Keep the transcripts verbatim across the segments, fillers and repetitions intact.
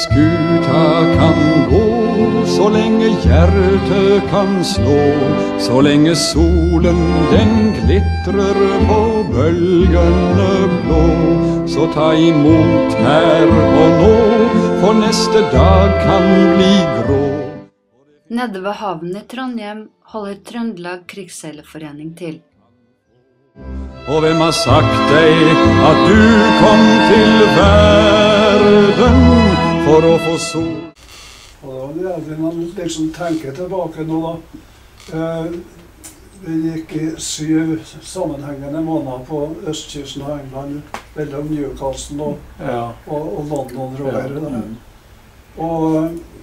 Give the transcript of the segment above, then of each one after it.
skuta kan gå, så lenge hjertet kan slå, så lenge solen den glittrer på bølgene blå, så ta imot her og nå, for neste dag kan bli grå. Nede ved havnen i Trondheim holder Trøndelag Krigsseilerforening til. Og hvem har sagt deg at du kom til verden for å få sol? Og da vil man liksom tenke tilbake nå da. Eh, vi gikk i syv sammenhengende måneder på østkysten av England, mellom Newcastle og, ja. og, og London. Ja. Mm. Og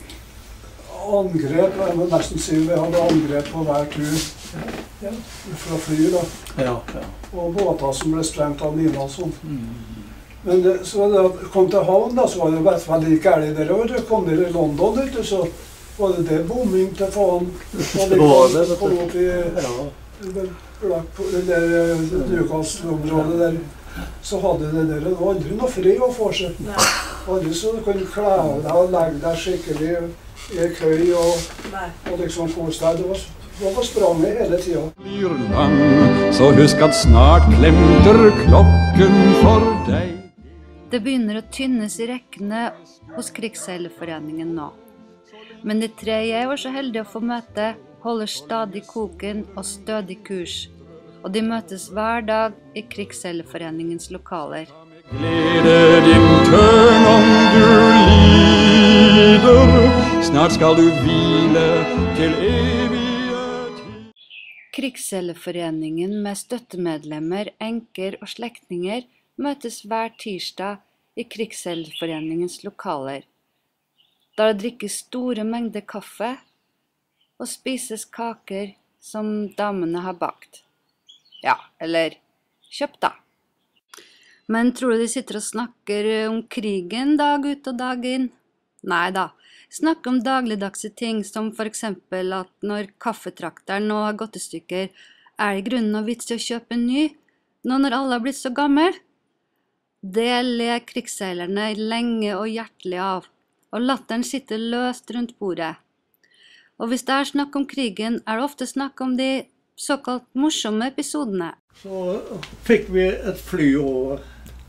angrep, jeg må nesten si vi hadde angrep på hver tur ja. fra fly da. Ja, ja. Og båter som ble sprengt av miner og sånt. Mm. Men det, så da jeg kom til havn da, så var det veldig, veldig gærlig der. Og da kom dere i London ut, så var det det bombing til faen. Og det kom, kom opp i ja. det der Newcastle-området der. Så hadde det der, det var aldri noe fri å få seg. Aldri så du kunne klæ deg og legge deg skikkelig i køy og, og liksom kose deg. Det var, det var spranget hele tiden. Blir lang, så husk at snart klemter klokken for deg. Det begynner å tynnes i rekkene hos Krigsseilerforeningen nå. Men de tre jeg var så heldig å få møte, holder stadig koken og stødig kurs. Og de møtes hver dag i Krigsseilerforeningens lokaler. Glede din tønn om du lider, snart skal du hvile til evige tid. Krigsseilerforeningen med støttemedlemmer, enker og slektninger møtes hver tirsdag i Krigsseilerforeningens lokaler. Der drikkes store mengder kaffe og spises kaker som damene har bakt. Ja, eller kjøpt da. Men tror du de sitter og snakker om krigen dag ut og dag inn? Nei da, snakker om dagligdagse ting som for eksempel at når kaffetrakteren nå har gått i stykker, er det i grunnen noe vits til å kjøpe en ny, nå når alle har blitt så gammel? Det ler krigsseilerne lenge og hjertelig av, og latteren sitter løst rundt bordet. Og hvis det er snakk om krigen, er det ofte snakk om de såkalt morsomme episodene. Så fikk vi et fly over,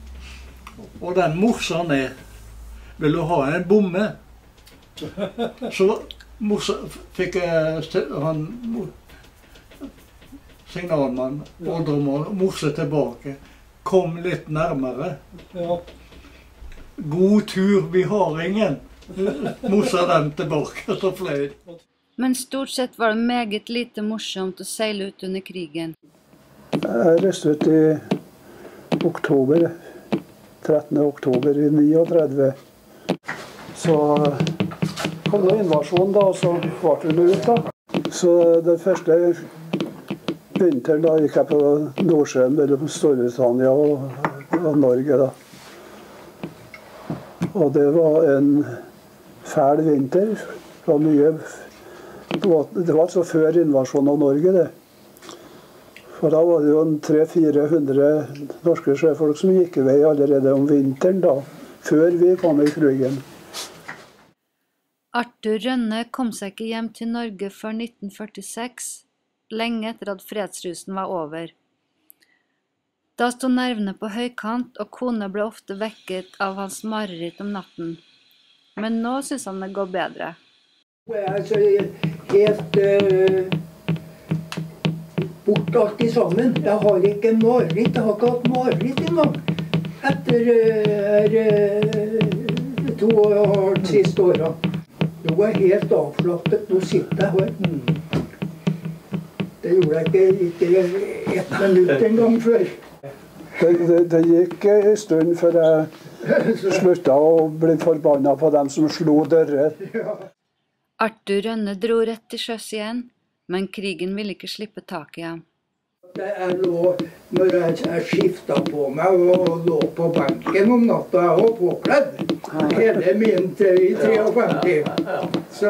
og den morsa ned. Vil du ha en bomme? Så morsa, fikk jeg han signalmann ordre om å morse tilbake. Kom litt nærmere. Ja. God tur, vi har ingen. Morsa den tilbake og fløy. Men stort sett var det meget lite morsomt å seile ut under krigen. Jeg reiste ut i oktober, trettende oktober i niogtredve. Så kom det invasjon da, og så ble vi ut da. Så det første vinteren da gikk jeg på Nordsjøen mellom Storbritannia og, og Norge da. Og det var en fæl vinter. Det var mye, det var altså før invasjonen av Norge det. For da var det jo en tre-fire hundre norske sjøfolk som gikk i vei allerede om vinteren da, før vi kom i krigen. Arthur Rønne kom seg ikke hjem til Norge før nitten førtiseks, lenge etter at fredsrusen var over. Da stod nervene på høykant, og kone ble ofte vekket av hans mareritt om natten. Men nå synes han det går bedre. Jeg er så helt uh, bort alt i sammen. Jeg har ikke mareritt, jeg har ikke hatt mareritt engang. Etter uh, uh, to og et halvt siste året. Nå er jeg helt avslappet, nå sitter jeg her. Det gjorde jeg ikke, ikke ett minutt en gang før. Det, det, det gikk en stund før jeg sluttet å bli forbannet på dem som slo dører. Arthur Rønne dro rett til sjøs igjen, men krigen ville ikke slippe tak i ham. Jeg lå, når jeg, jeg skiftet på meg og lå på benken om natta, jeg var påkledd. Hele min til femtitre. Så...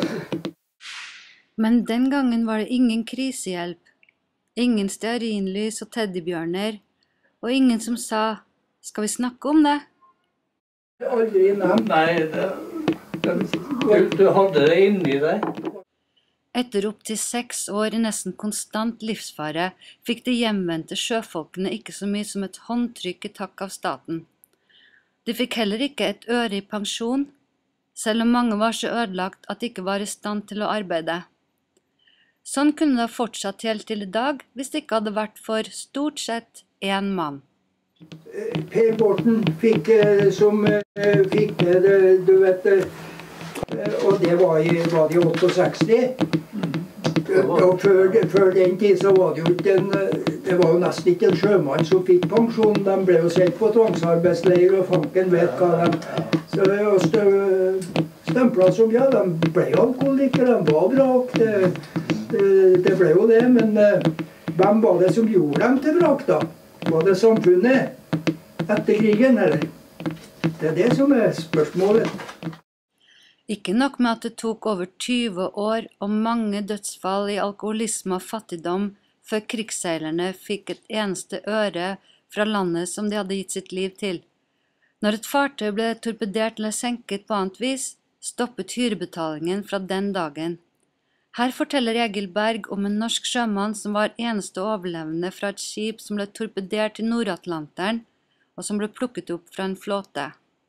Men den gangen var det ingen krisehjelp, ingen stearinlys og teddybjørner, og ingen som sa, skal vi snakke om det? Aldri nevnt. Nei, det, Du, du hadde det inni deg. Etter opp til seks år i nesten konstant livsfare fikk de hjemvendte sjøfolkene ikke så mye som et håndtrykk i takk av staten. De fikk heller ikke et øre i pensjon, selv om mange var så ødelagt at de ikke var i stand til å arbeide. Sånn kunne det fortsatt helt til i dag, hvis det ikke hadde vært for stort sett én mann. Per Borten fikk, som fikk det, du vet, og det var i, var det i åttiseks. Og før, før den tid så var det jo ikke en, det var jo nesten ikke en sjømann som fikk pensjon. De ble jo sendt på tvangsarbeidsleir, og fanken vet hva de... Så stø, stemplet som, ja, de ble alkoholikere, de var vrak, det, det, det ble jo det, men hvem var det som gjorde dem til vrak da? Var det samfunnet etter krigen, eller? Det er det som er spørsmålet. Ikke nok med at det tok over tyve år og mange dødsfall i alkoholisme og fattigdom før krigsseilerne fikk et eneste øre fra landet som de hadde gitt sitt liv til. Når et fartøy ble torpedert eller senket på annet vis, stoppet hyrebetalingen fra den dagen. Her forteller Egil Berg om en norsk sjømann som var eneste overlevende fra et skip som ble torpedert i Nord-Atlanteren, og som ble plukket opp fra en flåte.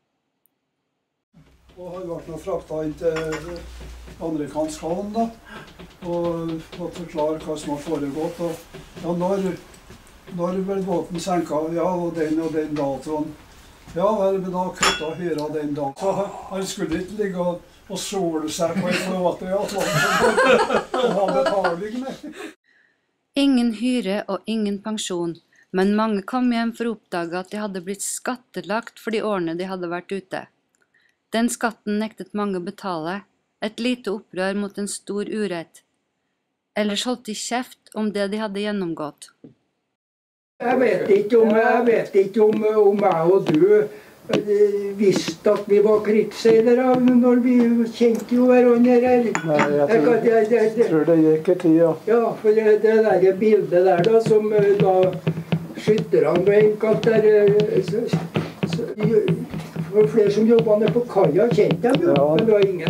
Og har vært noe fraktet inn til amerikansk havn da, og måtte forklare hva som har foregått. Og, ja, når, når ble båten senket? Ja, og den og den datoen. Ja, vel, men da kuttet hyra den dagen. Så han skulle ikke ligge og, og sole seg på en flåte, ja, og ha betaling med. Ingen hyre og ingen pensjon, men mange kom hjem for å oppdage at de hadde blitt skattelagt for de årene de hadde vært ute. Den skatten nektet mange betale, et lite opprør mot en stor urett. Ellers holdt de kjeft om det de hadde gjennomgått. Jeg vet ikke om jeg, vet ikke om, om jeg og du visste at vi var krigsseilere når vi kjente jo hverandre. Nei, jeg tror, jeg, jeg, jeg, jeg tror det gikk i tid, ja. Ja, for det, det der bildet der da, som da skytterne ble innkalt der, så, så, det var flere som jobbet nede på kaia, kjente dem jo, ja. Men det var ingen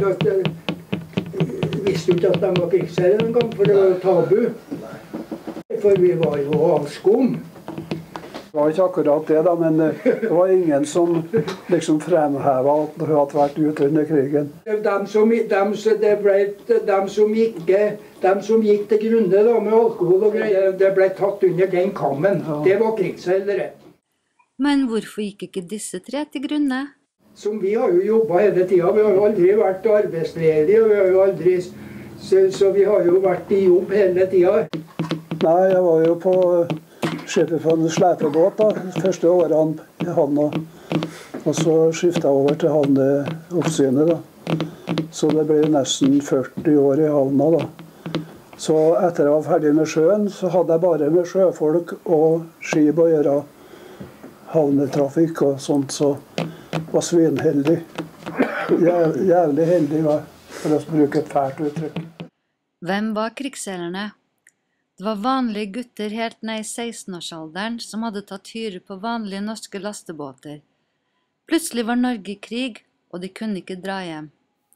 som visste ikke at de var krigsseilere en gang, for det var jo tabu. For vi var jo avskum. Det var ikke akkurat det da, men det var ingen som liksom fremhevet at det hadde vært ute under krigen. De som, de, det ble, de som, gikk, de som gikk til grunne da, med alkohol og greier, det ble tatt under den kammen. Ja. Det var krigsseilere. Men hvorfor gikk ikke disse tre til grunne? Som vi har jo jobbet hele tiden. Vi har jo aldri vært arbeidsledige, og vi har jo aldri, så, så vi har jo vært i jobb hele tiden. Nei, jeg var jo på skipet på en slepebåt da, de første årene i havna. Og så skiftet jeg over til havneoppsynet da. Så det ble nesten førti år i havna da. Så etter jeg var ferdig med sjøen, så hadde jeg bare med sjøfolk og skip å gjøre. Havnetrafikk og sånt, så var svinheldig. Jæv, jævlig heldig, var, for å bruke et fælt uttrykk. Hvem var krigsseilerne? Det var vanlige gutter helt ned i seksten-årsalderen som hadde tatt hyre på vanlige norske lastebåter. Plutselig var Norge i krig, og de kunne ikke dra hjem.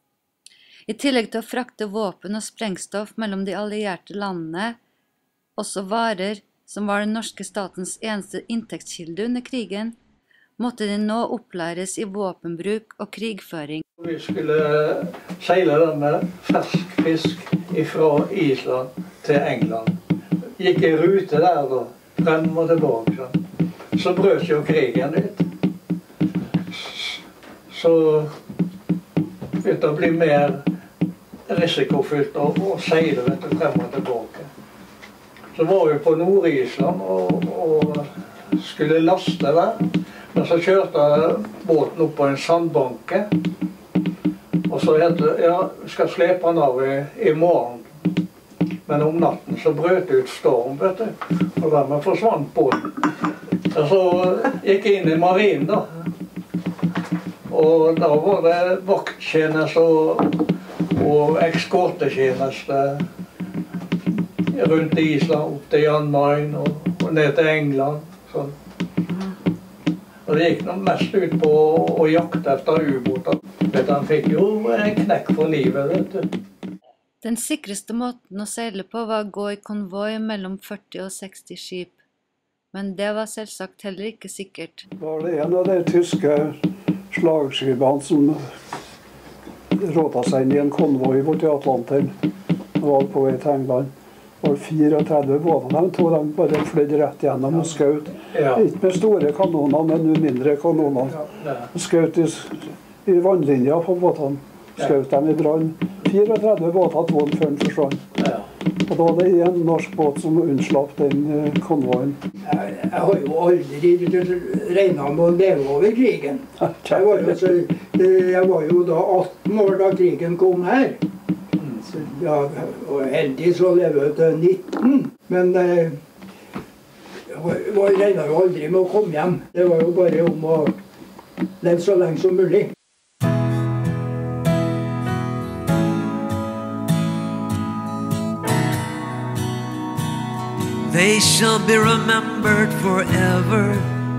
I tillegg til å frakte våpen og sprengstoff mellom de allierte landene, også varer som var den norske statens eneste inntektskilde under krigen, måtte de nå opplæres i våpenbruk og krigføring. Vi skulle seile den med fersk fisk fra Island til England. Gikk i rute der da, frem og tilbake. Så brøt jo krigen litt. Så begynte det å bli mer risikofylt å seile frem og tilbake. Så var vi på Nord-Island og, og skulle laste der. Men så kjørte båten opp på en sandbanke. Og så het det, ja, vi skal slepe den av i, i morgen. Men om natten så brøt det ut storm, vet du. Og dermed forsvant båten. Og så gikk jeg inn i marinen da. Og da var det vakttjeneste og, og ekskortetjeneste rundt Island, opp til Jan Mayen og, og ned til England. Sånn. Og det gikk mest ut på å, å jakte etter ubåter. Men han fikk jo en knekk på livet, vet du. Den sikreste måten å seile på var å gå i konvoi mellom førti og seksti skip. Men det var selvsagt heller ikke sikkert. Var det en av de tyske slagskipene som råta seg inn i en konvoi bort i Atlanteren og var på vei til England. Det var fireogtredve båter, de to de bare fløy rett gjennom og skjøt. Ja. Ikke med store kanoner, men mindre kanoner. Ja. Skjøt i, i vannlinja på båtene. Skjøt dem i brann. fireogtredve båter tog den før den forsvant. Ja. Og da var det en norsk båt som unnslapp den uh, konvoien. Jeg, jeg har jo aldri regnet med å leve over krigen. Jeg var, jo, så, jeg var jo da atten år da krigen kom her. Så, ja, og heldig så lever jeg til nitten. Men eh, jeg regnet jo aldri med å komme hjem. Det var jo bare om å leve så lenge som mulig. They shall be remembered forever.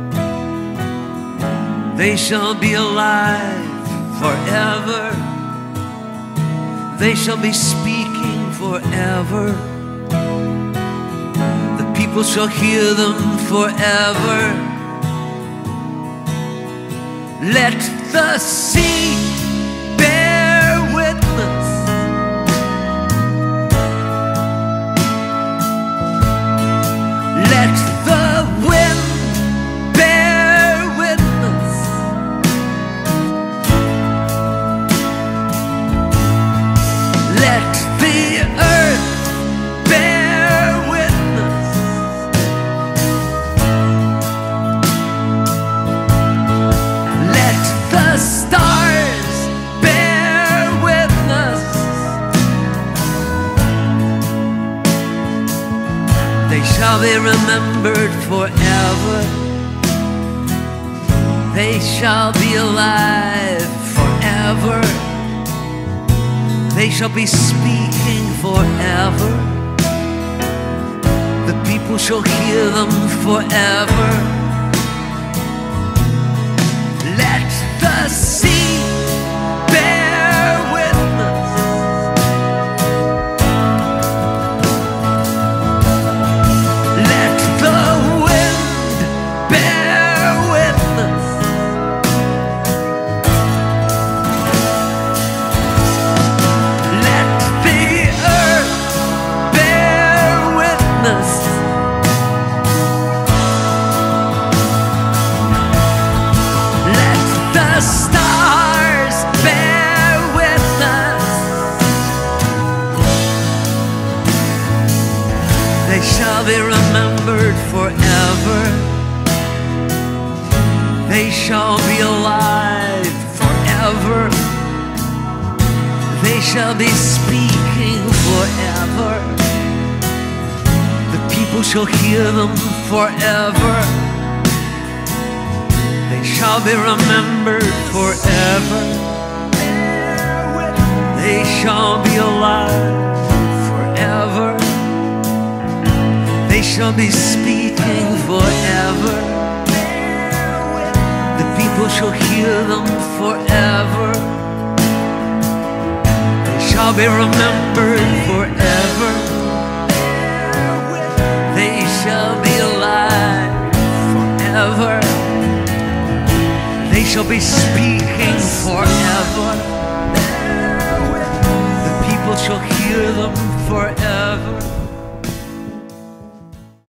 They shall be alive forever. They shall be speaking forever. The people shall hear them forever. Let the sea bear witness. Let the wind bear witness. Let the earth bear witness. Let the stars bear witness. They shall be remembered forever. They shall be alive forever. They shall be speaking forever. The people shall hear them forever. Let the sea bear witness. Let the wind bear witness. Let the earth bear witness. Let the stars bear witness. They shall be remembered forever. They shall be alive forever. They shall be speaking forever. The people shall hear them forever. They shall be remembered forever. They shall be alive forever. They shall be speaking forever. The people shall hear them forever. They shall be remembered forever. They shall be alive forever. They shall be speaking forever. The people shall hear them forever.